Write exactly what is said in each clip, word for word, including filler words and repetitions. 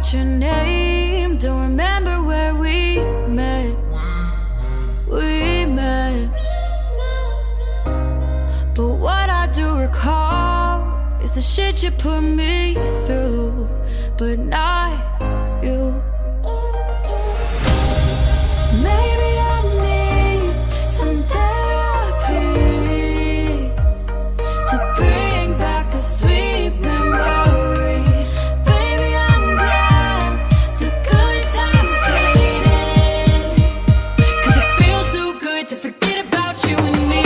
forgot your name, don't remember where we met. We met. But what I do recall is the shit you put me through, but not you. Maybe I need some therapy to bring back the sweet memory. Baby, I'm glad the good times faded, 'cause it feels so good to forget about you and me.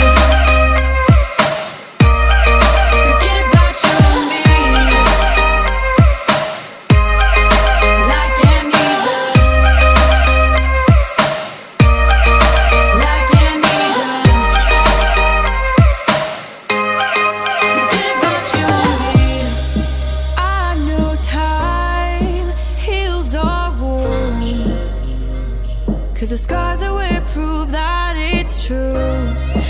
Forget about you and me. Like amnesia. Like amnesia. Forget about you and me. I know time heals our wounds, 'cause the scars that we prove that it's true.